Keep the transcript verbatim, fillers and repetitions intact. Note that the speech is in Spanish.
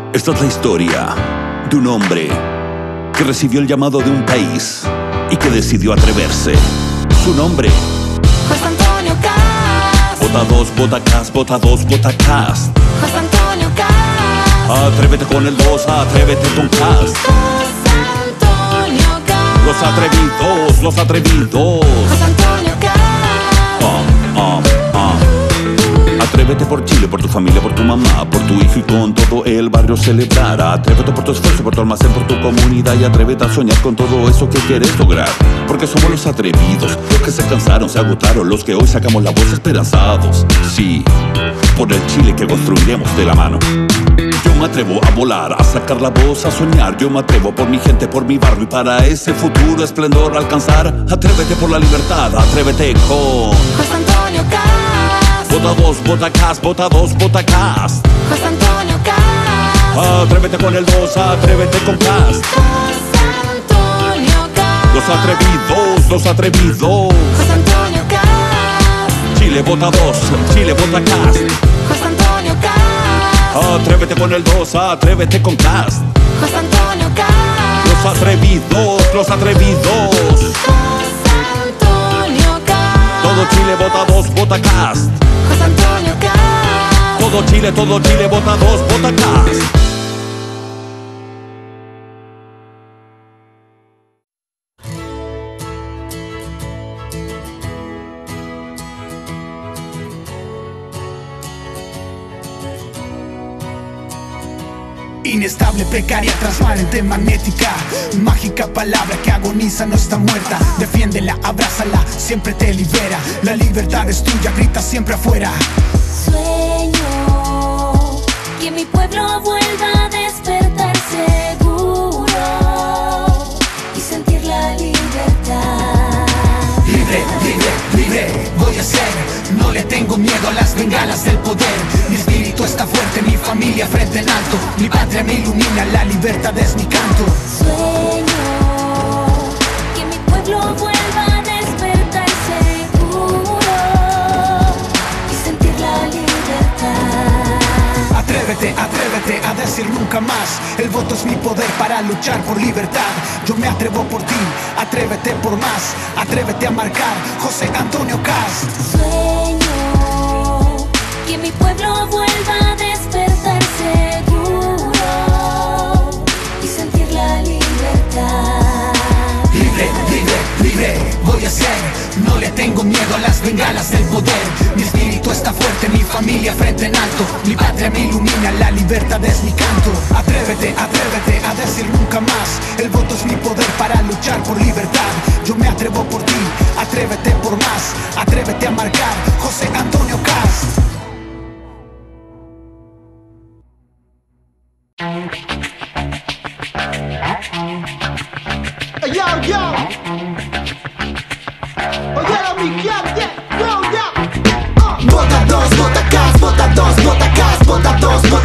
Esta es la historia de un hombre que recibió el llamado de un país y que decidió atreverse. Su nombre: José Antonio Cast. Vota dos, vota Cast, vota dos, vota Cast. José Antonio Cast. Atrévete con el dos, atrévete con Cast. José Antonio Cast. Los atrevidos, los atrevidos. José Antonio Cast. Ah, ah, ah. Atrévete por Chile, por tu familia, por tu mamá, por tu hijo y con todo el barrio celebrar. Atrévete por tu esfuerzo, por tu almacén, por tu comunidad y atrévete a soñar con todo eso que quieres lograr. Porque somos los atrevidos, los que se cansaron, se agotaron, los que hoy sacamos la voz esperanzados. Sí, por el Chile que construiremos de la mano. Yo me atrevo a volar, a sacar la voz, a soñar. Yo me atrevo por mi gente, por mi barrio y para ese futuro esplendor alcanzar. Atrévete por la libertad, atrévete con José Antonio Cast. Vota dos, vota Cast, vota dos, vota Cast. José Antonio Cast. Atrévete con el dos, atrévete con Cast. José Antonio Cast. Los atrevidos, los atrevidos. José Antonio Cast. Chile vota dos, Chile vota Cast. José Antonio Cast. Atrévete con el dos, atrévete con Cast. José Antonio Cast. Los atrevidos, los atrevidos. José Antonio Cast. Todo Chile vota dos, vota Cast. José Antonio Cast. Todo Chile, todo Chile vota dos, vota Cast. Inestable, precaria, transparente, magnética. Mágica palabra que agoniza, no está muerta. Defiéndela, abrázala, siempre te libera. La libertad es tuya, grita siempre afuera. Sueño que mi pueblo vuelva a despertar seguro y sentir la libertad. Libre, libre, libre, voy a ser. No le tengo miedo a las bengalas del poder. Mi espíritu está fuerte, mi familia frente en alto. Mi patria me ilumina, la libertad es mi canto. Sueño que mi pueblo vuelva a despertar seguro y sentir la libertad. Atrévete, atrévete a decir nunca más. El voto es mi poder para luchar por libertad. Yo me atrevo por ti, atrévete por más. Atrévete a marcar, José Antonio Cast. Sueño que mi pueblo vuelva a despertar seguro y sentir la libertad. Libre, libre, libre, voy a ser. No le tengo miedo a las bengalas del poder. Mi espíritu está fuerte, mi familia frente en alto. Mi patria me ilumina, la libertad es mi canto. Atrévete, atrévete a decir nunca más. El voto es mi poder para luchar por libertad. Yo me atrevo por ti, atrévete por más. Atrévete a marcar, José Antonio Cast. Yo, yo. Oye, mi gente, yo, yo. Uh. Vota dos, vota Cast, vota dos, vota Cast, vota dos, vota